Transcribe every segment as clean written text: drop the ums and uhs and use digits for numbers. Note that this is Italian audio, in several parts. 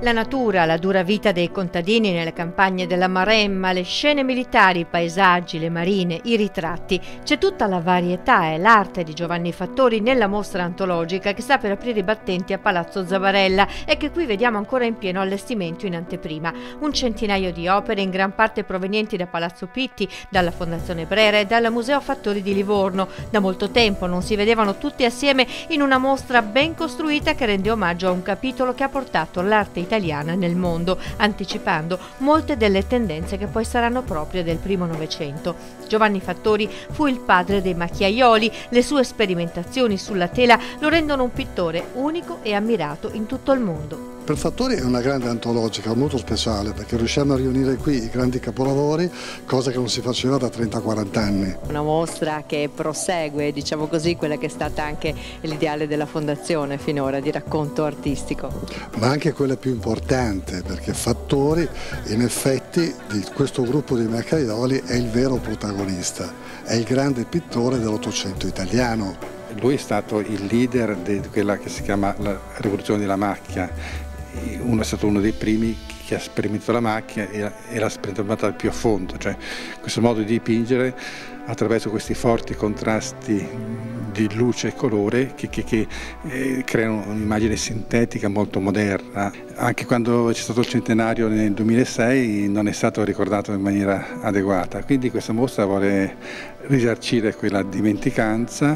La natura, la dura vita dei contadini nelle campagne della Maremma, le scene militari, i paesaggi, le marine, i ritratti. C'è tutta la varietà e l'arte di Giovanni Fattori nella mostra antologica che sta per aprire i battenti a Palazzo Zabarella e che qui vediamo ancora in pieno allestimento in anteprima. Un centinaio di opere, in gran parte provenienti da Palazzo Pitti, dalla Fondazione Brera e dal Museo Fattori di Livorno. Da molto tempo non si vedevano tutti assieme in una mostra ben costruita che rende omaggio a un capitolo che ha portato l'arte italiana nel mondo, anticipando molte delle tendenze che poi saranno proprie del primo Novecento. Giovanni Fattori fu il padre dei macchiaioli, le sue sperimentazioni sulla tela lo rendono un pittore unico e ammirato in tutto il mondo. Per Fattori è una grande antologica, molto speciale, perché riusciamo a riunire qui i grandi capolavori, cosa che non si faceva da 30-40 anni. Una mostra che prosegue, diciamo così, quella che è stata anche l'ideale della Fondazione finora, di racconto artistico. Ma anche quella più importante, perché Fattori in effetti di questo gruppo di macchiaioli è il vero protagonista, è il grande pittore dell'Ottocento italiano. Lui è stato il leader di quella che si chiama la rivoluzione della macchia. È stato uno dei primi che ha sperimentato la macchia e l'ha sperimentata più a fondo, cioè questo modo di dipingere attraverso questi forti contrasti di luce e colore che creano un'immagine sintetica molto moderna. Anche quando c'è stato il centenario nel 2006 non è stato ricordato in maniera adeguata, quindi questa mostra vuole risarcire quella dimenticanza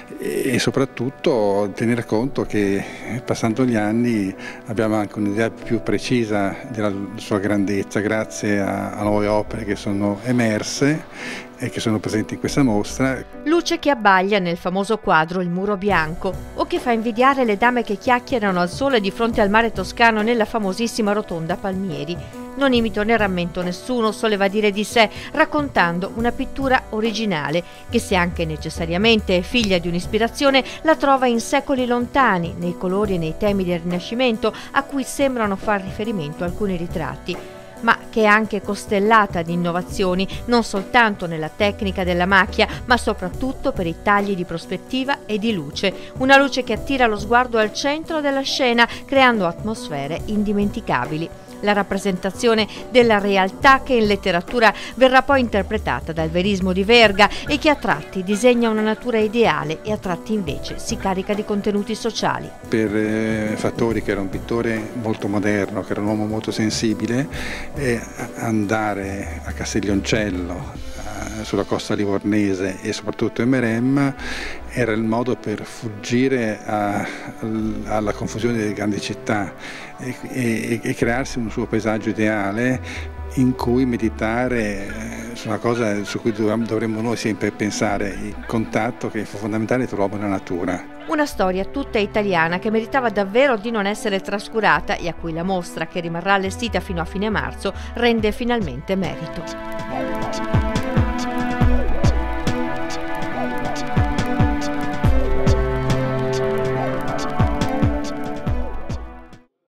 e soprattutto tenere conto che passando gli anni abbiamo anche un'idea più precisa della sua grandezza grazie a nuove opere che sono emerse e che sono presenti in questa mostra. Luce che abbaglia nel famoso quadro Il muro bianco, o che fa invidiare le dame che chiacchierano al sole di fronte al mare toscano nella famosissima rotonda Palmieri. Non imito né rammento nessuno, soleva dire di sé, raccontando una pittura originale, che se anche necessariamente è figlia di un'ispirazione, la trova in secoli lontani, nei colori e nei temi del Rinascimento a cui sembrano far riferimento alcuni ritratti, ma che è anche costellata di innovazioni, non soltanto nella tecnica della macchia, ma soprattutto per i tagli di prospettiva e di luce. Una luce che attira lo sguardo al centro della scena, creando atmosfere indimenticabili. La rappresentazione della realtà che in letteratura verrà poi interpretata dal verismo di Verga e che a tratti disegna una natura ideale e a tratti invece si carica di contenuti sociali. Per Fattori, che era un pittore molto moderno, che era un uomo molto sensibile, andare a Castiglioncello, sulla costa livornese e soprattutto in Maremma era il modo per fuggire alla confusione delle grandi città e crearsi un suo paesaggio ideale in cui meditare su una cosa su cui dovremmo noi sempre pensare, il contatto che è fondamentale tra l'uomo e la natura. Una storia tutta italiana che meritava davvero di non essere trascurata e a cui la mostra, che rimarrà allestita fino a fine marzo, rende finalmente merito.